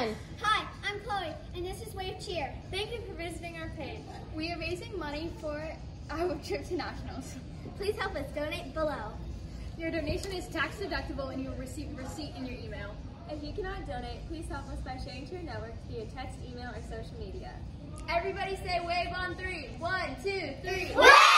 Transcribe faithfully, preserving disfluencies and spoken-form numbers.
Jen. Hi, I'm Chloe, and this is Wave Cheer. Thank you for visiting our page. We are raising money for our trip to nationals. Please help us donate below. Your donation is tax deductible and you will receive a receipt in your email. If you cannot donate, please help us by sharing to your network via text, email, or social media. Everybody say wave on three. One, two, three. Wave!